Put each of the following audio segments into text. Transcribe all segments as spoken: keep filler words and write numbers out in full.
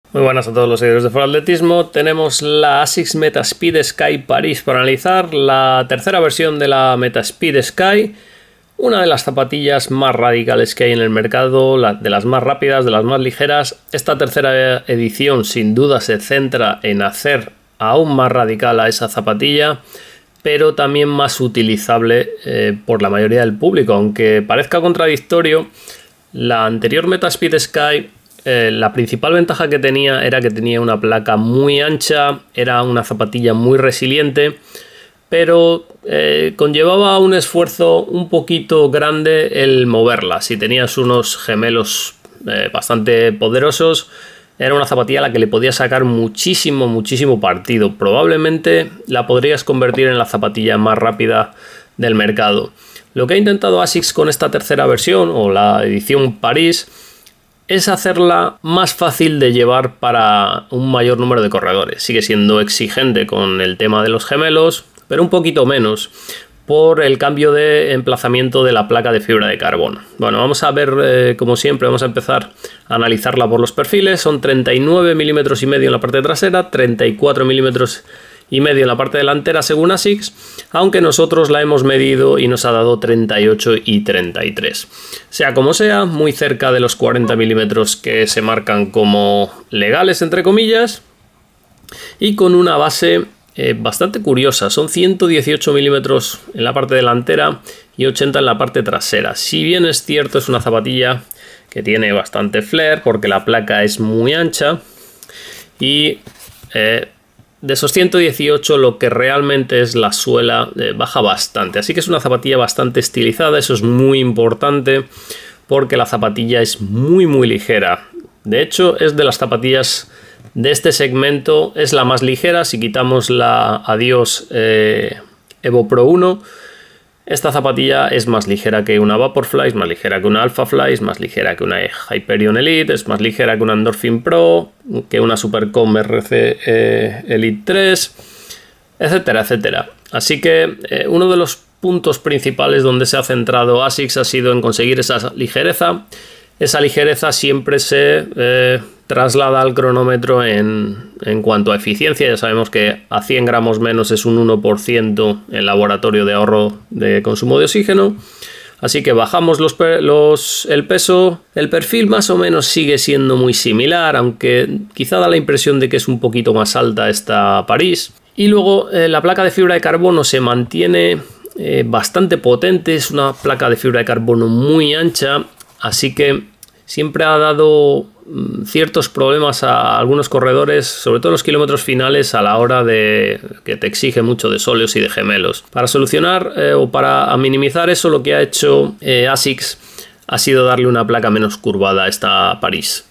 Muy buenas a todos los seguidores de Foratletismo. Tenemos la ASICS Metaspeed Sky Paris para analizar, la tercera versión de la Metaspeed Sky, una de las zapatillas más radicales que hay en el mercado, la, de las más rápidas, de las más ligeras. Esta tercera edición sin duda se centra en hacer aún más radical a esa zapatilla, pero también más utilizable eh, por la mayoría del público. Aunque parezca contradictorio, la anterior Metaspeed Sky, Eh, la principal ventaja que tenía era que tenía una placa muy ancha, era una zapatilla muy resiliente, pero eh, conllevaba un esfuerzo un poquito grande el moverla. Si tenías unos gemelos eh, bastante poderosos, era una zapatilla a la que le podías sacar muchísimo, muchísimo partido. Probablemente la podrías convertir en la zapatilla más rápida del mercado. Lo que ha intentado ASICS con esta tercera versión, o la edición París, es hacerla más fácil de llevar para un mayor número de corredores. Sigue siendo exigente con el tema de los gemelos, pero un poquito menos por el cambio de emplazamiento de la placa de fibra de carbono. Bueno, vamos a ver, eh, como siempre, vamos a empezar a analizarla por los perfiles. Son treinta y nueve milímetros y medio en la parte trasera, treinta y cuatro milímetros y medio en la parte delantera según ASICS, aunque nosotros la hemos medido y nos ha dado treinta y ocho y treinta y tres. Sea como sea, muy cerca de los cuarenta milímetros que se marcan como legales, entre comillas, y con una base eh, bastante curiosa. Son ciento dieciocho milímetros en la parte delantera y ochenta en la parte trasera. Si bien es cierto, es una zapatilla que tiene bastante flair porque la placa es muy ancha y eh, de esos ciento dieciocho, lo que realmente es la suela eh, baja bastante. Así que es una zapatilla bastante estilizada. Eso es muy importante porque la zapatilla es muy muy ligera. De hecho, es de las zapatillas de este segmento, es la más ligera. Si quitamos la Adios eh, Evo Pro uno, esta zapatilla es más ligera que una Vaporfly, es más ligera que una Alphafly, es más ligera que una Hyperion Elite, es más ligera que una Endorphin Pro, que una Supercom R C eh, Elite tres, etcétera, etcétera. Así que eh, uno de los puntos principales donde se ha centrado ASICS ha sido en conseguir esa ligereza. Esa ligereza siempre se eh, traslada al cronómetro en, en cuanto a eficiencia. Ya sabemos que a cien gramos menos es un uno por ciento el laboratorio de ahorro de consumo de oxígeno. Así que bajamos los, los, el peso. El perfil más o menos sigue siendo muy similar, aunque quizá da la impresión de que es un poquito más alta esta París. Y luego eh, la placa de fibra de carbono se mantiene eh, bastante potente. Es una placa de fibra de carbono muy ancha. Así que siempre ha dado ciertos problemas a algunos corredores, sobre todo en los kilómetros finales, a la hora de que te exige mucho de sóleos y de gemelos. Para solucionar eh, o para minimizar eso, lo que ha hecho eh, ASICS ha sido darle una placa menos curvada a esta París.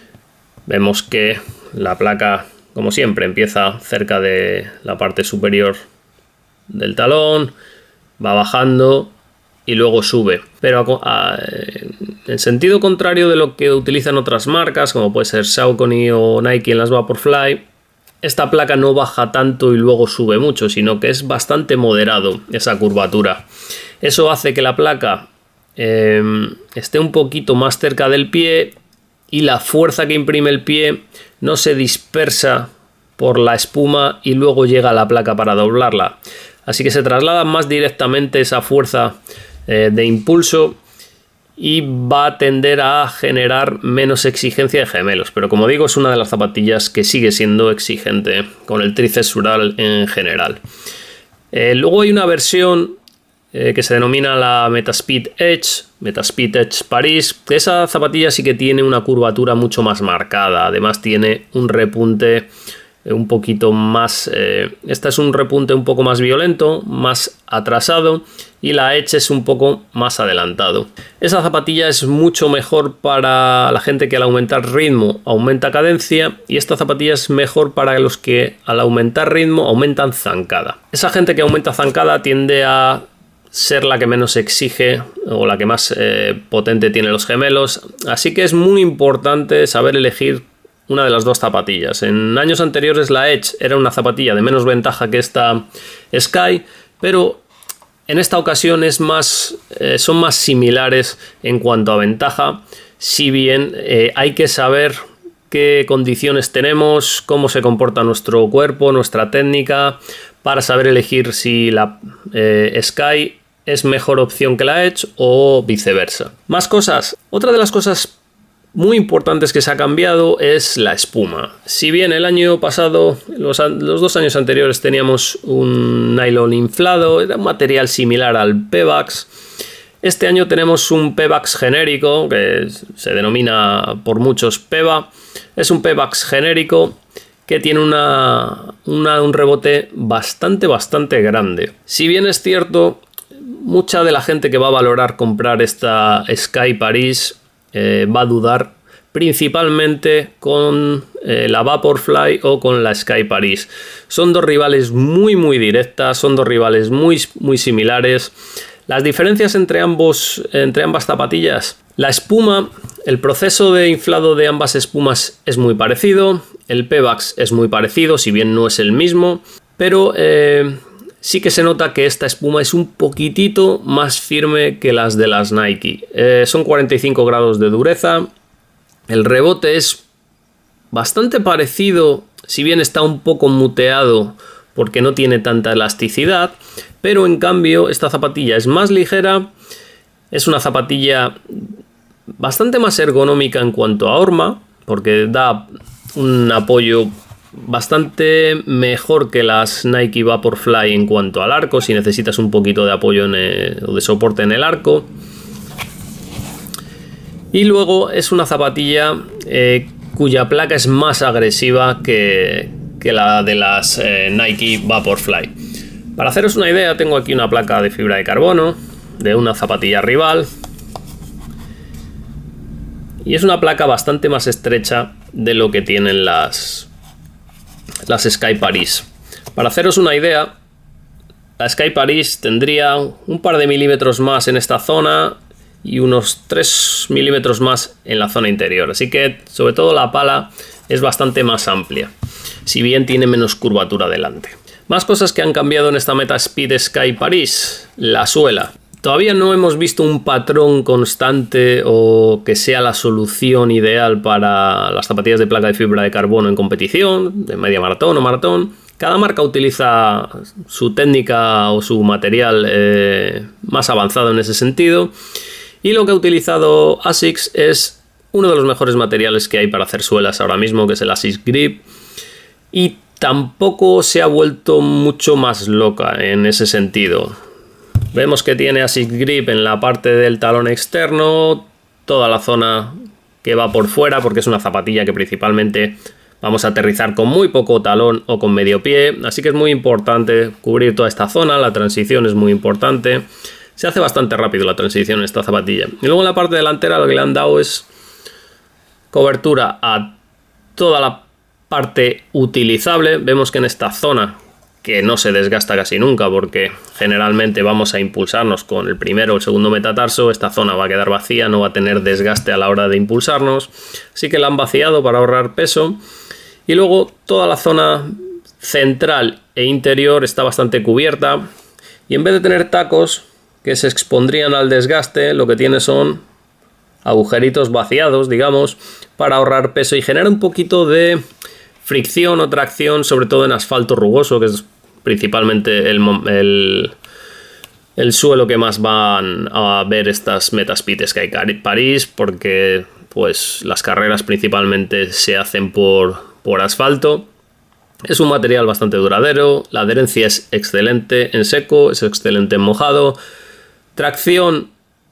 Vemos que la placa, como siempre, empieza cerca de la parte superior del talón, va bajando y luego sube, pero a, a, en sentido contrario de lo que utilizan otras marcas, como puede ser Saucony o Nike en las Vaporfly, esta placa no baja tanto y luego sube mucho, sino que es bastante moderado esa curvatura. Eso hace que la placa eh, esté un poquito más cerca del pie y la fuerza que imprime el pie no se dispersa por la espuma y luego llega a la placa para doblarla. Así que se traslada más directamente esa fuerza eh, de impulso y va a tender a generar menos exigencia de gemelos. Pero como digo, es una de las zapatillas que sigue siendo exigente con el tríceps sural en general. Eh, luego hay una versión eh, que se denomina la Metaspeed Edge, Metaspeed Edge Paris, que esa zapatilla sí que tiene una curvatura mucho más marcada. Además tiene un repunte un poquito más, eh, esta es un repunte un poco más violento, más atrasado, y la Edge es un poco más adelantado. Esa zapatilla es mucho mejor para la gente que al aumentar ritmo aumenta cadencia, y esta zapatilla es mejor para los que al aumentar ritmo aumentan zancada. Esa gente que aumenta zancada tiende a ser la que menos exige o la que más eh, potente tiene los gemelos, así que es muy importante saber elegir una de las dos zapatillas. En años anteriores la Edge era una zapatilla de menos ventaja que esta Sky, pero en esta ocasión es más, eh, son más similares en cuanto a ventaja, si bien eh, hay que saber qué condiciones tenemos, cómo se comporta nuestro cuerpo, nuestra técnica, para saber elegir si la eh, Sky es mejor opción que la Edge o viceversa. Más cosas. Otra de las cosas muy importantes que se ha cambiado es la espuma. Si bien el año pasado, los, los dos años anteriores, teníamos un nylon inflado, era un material similar al Pebax. Este año tenemos un Pebax genérico, que se denomina por muchos Peba. Es un Pebax genérico que tiene una, una, un rebote bastante, bastante grande. Si bien es cierto, mucha de la gente que va a valorar comprar esta Sky Paris eh, va a dudar principalmente con eh, la Vaporfly o con la Sky Paris. Son dos rivales muy, muy directas, son dos rivales muy, muy similares. Las diferencias entre, ambos, entre ambas zapatillas: la espuma, el proceso de inflado de ambas espumas es muy parecido, el Pebax es muy parecido, si bien no es el mismo, pero eh, sí que se nota que esta espuma es un poquitito más firme que las de las Nike. Eh, son cuarenta y cinco grados de dureza, el rebote es bastante parecido, si bien está un poco muteado porque no tiene tanta elasticidad, pero en cambio esta zapatilla es más ligera, es una zapatilla bastante más ergonómica en cuanto a horma, porque da un apoyo bastante mejor que las Nike Vaporfly en cuanto al arco, si necesitas un poquito de apoyo en el, o de soporte en el arco. Y luego es una zapatilla eh, cuya placa es más agresiva que, que la de las eh, Nike Vaporfly. Para haceros una idea, tengo aquí una placa de fibra de carbono de una zapatilla rival, y es una placa bastante más estrecha de lo que tienen las, las Sky Paris. Para haceros una idea, la Sky Paris tendría un par de milímetros más en esta zona y unos tres milímetros más en la zona interior, así que sobre todo la pala es bastante más amplia, si bien tiene menos curvatura delante. Más cosas que han cambiado en esta Metaspeed Sky Paris: la suela. Todavía no hemos visto un patrón constante o que sea la solución ideal para las zapatillas de placa de fibra de carbono en competición, de media maratón o maratón. Cada marca utiliza su técnica o su material eh, más avanzado en ese sentido, y lo que ha utilizado ASICS es uno de los mejores materiales que hay para hacer suelas ahora mismo, que es el ASICS Grip, y tampoco se ha vuelto mucho más loca en ese sentido. Vemos que tiene ASICS Grip en la parte del talón externo, toda la zona que va por fuera, porque es una zapatilla que principalmente vamos a aterrizar con muy poco talón o con medio pie, así que es muy importante cubrir toda esta zona. La transición es muy importante, se hace bastante rápido la transición en esta zapatilla. Y luego en la parte delantera lo que le han dado es cobertura a toda la parte utilizable. Vemos que en esta zona, que no se desgasta casi nunca porque generalmente vamos a impulsarnos con el primero o el segundo metatarso, esta zona va a quedar vacía, no va a tener desgaste a la hora de impulsarnos, así que la han vaciado para ahorrar peso. Y luego toda la zona central e interior está bastante cubierta, y en vez de tener tacos que se expondrían al desgaste, lo que tiene son agujeritos vaciados, digamos, para ahorrar peso y generar un poquito de fricción o tracción, sobre todo en asfalto rugoso, que es principalmente el, el, el suelo que más van a ver estas Metaspeed Sky Paris, porque pues las carreras principalmente se hacen por, por asfalto. Es un material bastante duradero, la adherencia es excelente en seco, es excelente en mojado, tracción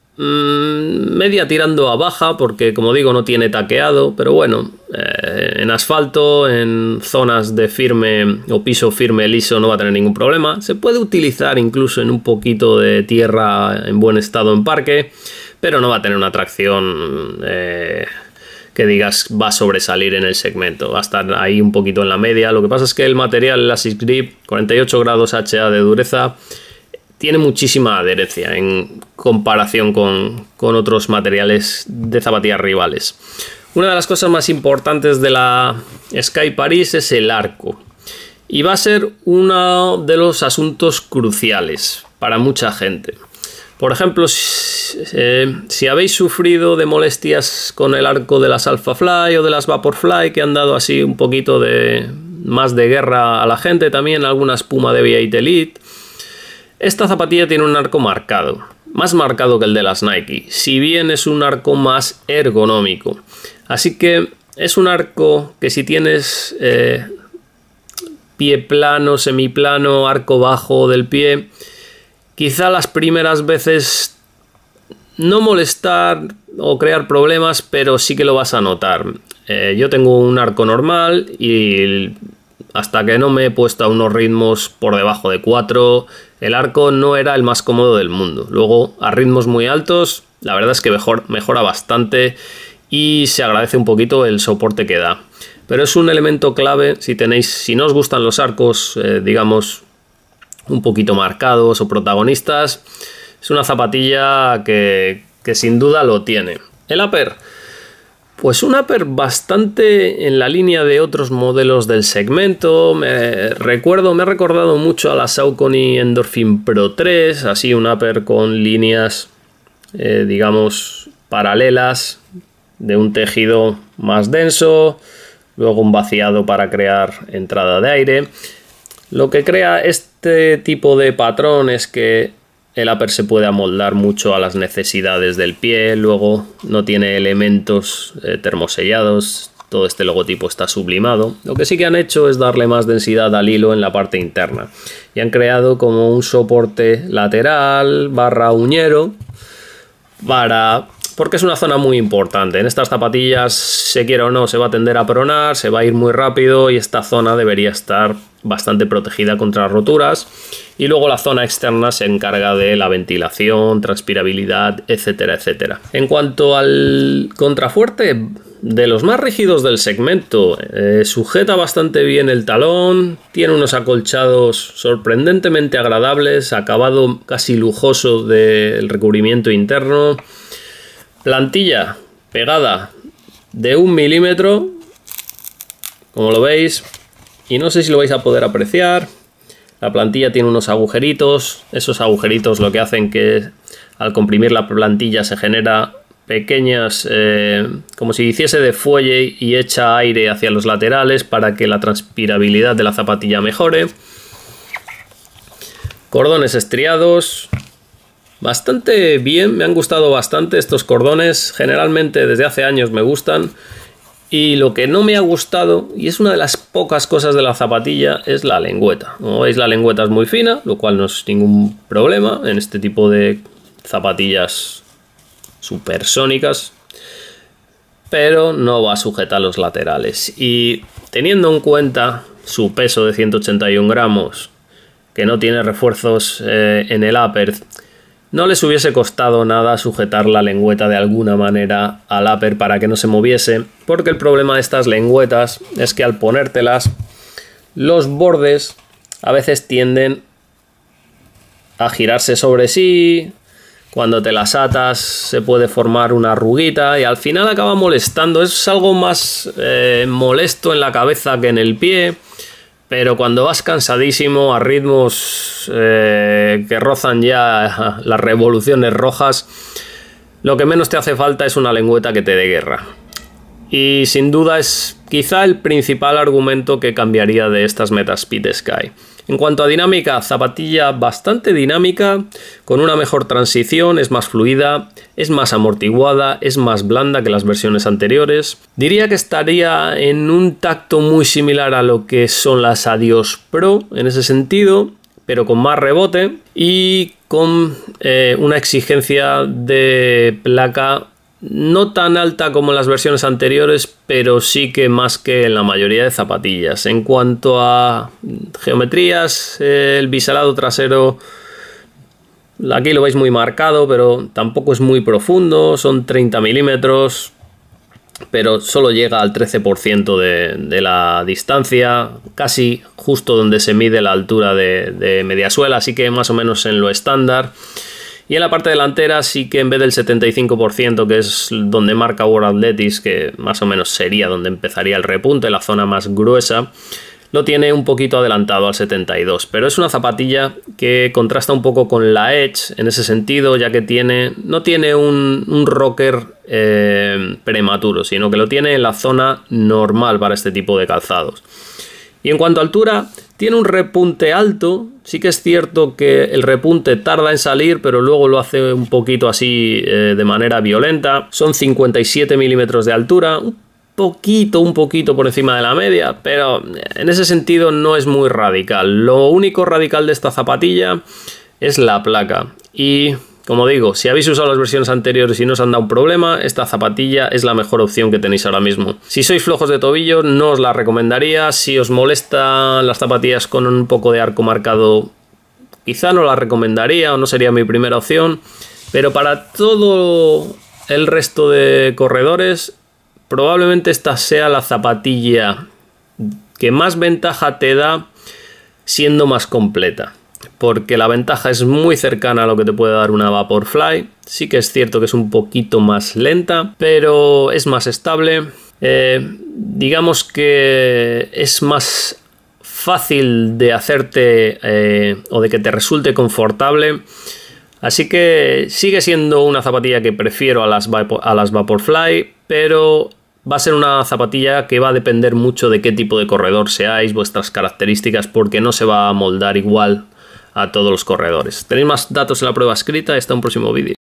media tirando a baja, porque como digo no tiene taqueado, pero bueno, eh, en asfalto, en zonas de firme o piso firme liso no va a tener ningún problema. Se puede utilizar incluso en un poquito de tierra en buen estado en parque, pero no va a tener una tracción eh, que digas va a sobresalir en el segmento, va a estar ahí un poquito en la media. Lo que pasa es que el material, el ASICS Grip, cuarenta y ocho grados H A de dureza, tiene muchísima adherencia en comparación con, con otros materiales de zapatillas rivales. Una de las cosas más importantes de la Sky Paris es el arco, y va a ser uno de los asuntos cruciales para mucha gente, Por ejemplo, si, eh, si habéis sufrido de molestias con el arco de las Alphafly o de las Vaporfly, que han dado así un poquito de más de guerra a la gente, también alguna espuma de V ocho Elite, esta zapatilla tiene un arco marcado, más marcado que el de las Nike, si bien es un arco más ergonómico. Así que es un arco que si tienes eh, pie plano, semiplano, arco bajo del pie, quizá las primeras veces no molestar o crear problemas, pero sí que lo vas a notar. Eh, yo tengo un arco normal y hasta que no me he puesto a unos ritmos por debajo de cuatro, el arco no era el más cómodo del mundo. Luego, a ritmos muy altos, la verdad es que mejor, mejora bastante y se agradece un poquito el soporte que da. Pero es un elemento clave si tenéis, si no os gustan los arcos, eh, digamos, un poquito marcados o protagonistas, es una zapatilla que, que sin duda lo tiene. El upper, pues un upper bastante en la línea de otros modelos del segmento. Me recuerdo, me ha recordado mucho a la Saucony Endorphin Pro tres, así un upper con líneas, eh, digamos, paralelas, de un tejido más denso, luego un vaciado para crear entrada de aire. Lo que crea este tipo de patrón es que el upper se puede amoldar mucho a las necesidades del pie, luego no tiene elementos eh, termosellados, todo este logotipo está sublimado. Lo que sí que han hecho es darle más densidad al hilo en la parte interna y han creado como un soporte lateral barra uñero para... porque es una zona muy importante. En estas zapatillas, se quiera o no, se va a tender a pronar, se va a ir muy rápido y esta zona debería estar bastante protegida contra roturas. Y luego la zona externa se encarga de la ventilación, transpirabilidad, etcétera, etcétera. En cuanto al contrafuerte, de los más rígidos del segmento, eh, sujeta bastante bien el talón, tiene unos acolchados sorprendentemente agradables, acabado casi lujoso del recubrimiento interno. Plantilla pegada de un milímetro, como lo veis, y no sé si lo vais a poder apreciar. La plantilla tiene unos agujeritos, esos agujeritos lo que hacen que al comprimir la plantilla se genera pequeñas, eh, como si hiciese de fuelle y echa aire hacia los laterales para que la transpirabilidad de la zapatilla mejore. Cordones estriados. Bastante bien, me han gustado bastante estos cordones, generalmente desde hace años me gustan. Y lo que no me ha gustado, y es una de las pocas cosas de la zapatilla, es la lengüeta. Como veis, la lengüeta es muy fina, lo cual no es ningún problema en este tipo de zapatillas supersónicas, pero no va a sujetar los laterales. Y teniendo en cuenta su peso de ciento ochenta y un gramos, que no tiene refuerzos eh, en el upper, no les hubiese costado nada sujetar la lengüeta de alguna manera al upper para que no se moviese, porque el problema de estas lengüetas es que al ponértelas, los bordes a veces tienden a girarse sobre sí. Cuando te las atas se puede formar una arruguita y al final acaba molestando. Es algo más eh, molesto en la cabeza que en el pie. Pero cuando vas cansadísimo a ritmos eh, que rozan ya las revoluciones rojas, lo que menos te hace falta es una lengüeta que te dé guerra. Y sin duda es quizá el principal argumento que cambiaría de estas Metaspeed Sky. En cuanto a dinámica, zapatilla bastante dinámica, con una mejor transición, es más fluida, es más amortiguada, es más blanda que las versiones anteriores. Diría que estaría en un tacto muy similar a lo que son las Adios Pro en ese sentido, pero con más rebote y con eh, una exigencia de placa no tan alta como en las versiones anteriores, pero sí que más que en la mayoría de zapatillas. En cuanto a geometrías, el biselado trasero, aquí lo veis muy marcado, pero tampoco es muy profundo, son treinta milímetros, pero solo llega al trece por ciento de, de la distancia, casi justo donde se mide la altura de, de mediasuela, así que más o menos en lo estándar. Y en la parte delantera sí que en vez del setenta y cinco por ciento, que es donde marca World Athletics, que más o menos sería donde empezaría el repunte, la zona más gruesa, lo tiene un poquito adelantado al setenta y dos, pero es una zapatilla que contrasta un poco con la Edge en ese sentido, ya que tiene, no tiene un, un rocker eh, prematuro, sino que lo tiene en la zona normal para este tipo de calzados. Y en cuanto a altura, tiene un repunte alto. Sí que es cierto que el repunte tarda en salir, pero luego lo hace un poquito así eh, de manera violenta. Son cincuenta y siete milímetros de altura, un poquito, un poquito por encima de la media, pero en ese sentido no es muy radical. Lo único radical de esta zapatilla es la placa. Y como digo, si habéis usado las versiones anteriores y no os han dado un problema, esta zapatilla es la mejor opción que tenéis ahora mismo. Si sois flojos de tobillo, no os la recomendaría. Si os molestan las zapatillas con un poco de arco marcado, quizá no la recomendaría o no sería mi primera opción. Pero para todo el resto de corredores, probablemente esta sea la zapatilla que más ventaja te da siendo más completa. Porque la ventaja es muy cercana a lo que te puede dar una Vaporfly. Sí que es cierto que es un poquito más lenta, pero es más estable. Eh, digamos que es más fácil de hacerte eh, o de que te resulte confortable. Así que sigue siendo una zapatilla que prefiero a las, a las Vaporfly, pero va a ser una zapatilla que va a depender mucho de qué tipo de corredor seáis, vuestras características, porque no se va a moldar igual a todos los corredores. Tenéis más datos en la prueba escrita, hasta un próximo vídeo.